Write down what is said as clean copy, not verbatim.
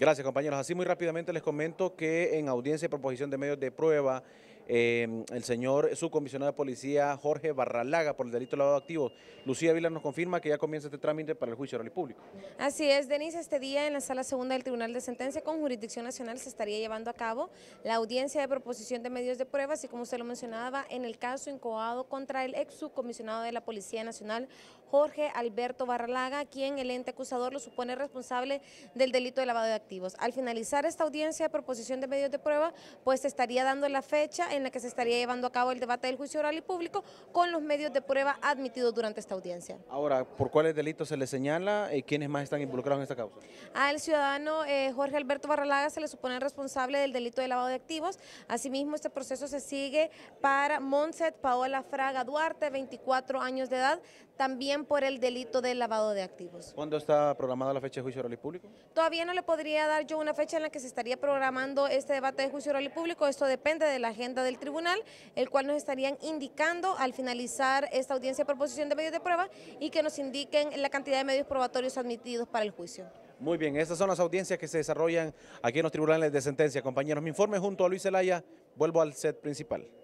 Gracias, compañeros. Así muy rápidamente les comento que en audiencia de proposición de medios de prueba, el señor subcomisionado de policía Jorge Barralaga por el delito de lavado de activos, Lucía Vila nos confirma que ya comienza este trámite para el juicio oral y público. Así es, Denise, este día en la Sala Segunda del Tribunal de Sentencia con jurisdicción nacional se estaría llevando a cabo la audiencia de proposición de medios de prueba, así como usted lo mencionaba, en el caso incoado contra el ex subcomisionado de la Policía Nacional, Jorge Alberto Barralaga, quien el ente acusador lo supone responsable del delito de lavado de activos. Al finalizar esta audiencia de proposición de medios de prueba, pues se estaría dando la fecha en la que se estaría llevando a cabo el debate del juicio oral y público con los medios de prueba admitidos durante esta audiencia. Ahora, ¿por cuáles delitos se le señala y quiénes más están involucrados en esta causa? Al ciudadano Jorge Alberto Barralaga se le supone responsable del delito de lavado de activos. Asimismo, este proceso se sigue para Montserrat Paola Fraga Duarte, 24 años de edad, también por el delito de lavado de activos. ¿Cuándo está programada la fecha de juicio oral y público? Todavía no le podría dar yo una fecha en la que se estaría programando este debate de juicio oral y público. Esto depende de la agenda del tribunal, el cual nos estarían indicando al finalizar esta audiencia de proposición de medios de prueba y que nos indiquen la cantidad de medios probatorios admitidos para el juicio. Muy bien, estas son las audiencias que se desarrollan aquí en los tribunales de sentencia. Compañeros, mi informe junto a Luis Zelaya, vuelvo al set principal.